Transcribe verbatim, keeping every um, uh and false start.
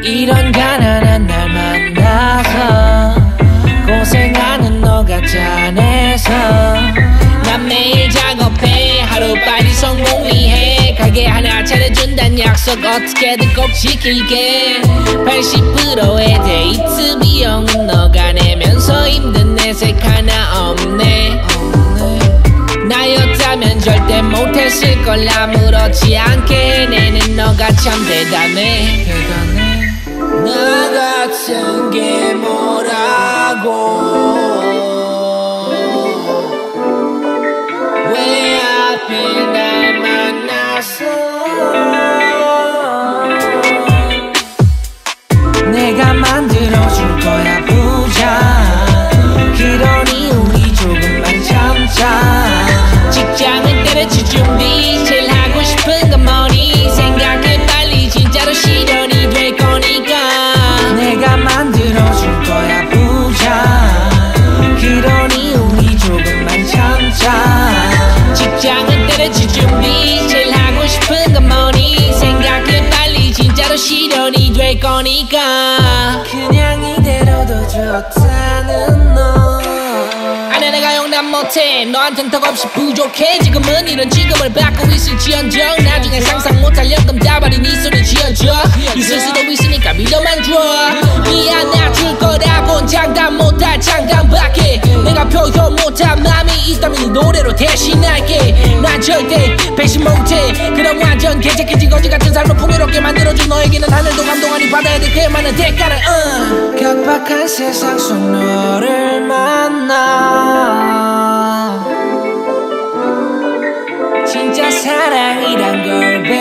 이런 가난한 날 만나서 고생하는 너가 짠해서 난 매일 작업해 하루빨리 성공 위해 가게 하나 차려준단 약속 어떻게든 꼭 지킬게. 팔십 퍼센트의 데이트 비용은 너가 내면서 힘든 내색 하나 없네. 나였다면 절대 못했을 걸 아무렇지 않게 내는 너가 참 대단해. 나 같은 게 뭐라고 왜 하필 날 만났어. 내가 만들어줄 거야 부자. 그러니 우리 조금만 참자. 직장은 때려칠 준비 제일 하고 싶은 건 뭐니. 생각해 빨리 진짜로 실현이 될 거니까. 내가 만들어줄 거야 부자. 그러니 우리 조금만 참자. 직장은 때려칠 준비 제일 하고 싶은 건 뭐니. 생각해 빨리 진짜로 실현이 될 거니까. 그냥 이대로도 좋다는 너 아내 내가 용납 못해. 너한텐 턱없이 부족해. 지금은 이런 직업을 받고 있을지언정 나중에 상상 못할 연금 다발이 네 손에 쥐어져. 있을 수도 있으니까 믿어만 줘. 미안 나 줄 거라곤 장담 못할 장담밖에. 내가 표현 못한 맘이 있다면 이 노래로 대신할게. 난 절대 배신 못해. 그런 완전 개새끼지 거지 같은 삶을 풍요롭게 만들어준 너에게는 하늘도 감동하니 받아야 돼 그에 많은 대가를. uh. 각박한 세상 속 너를 만나 진짜 사랑이란 걸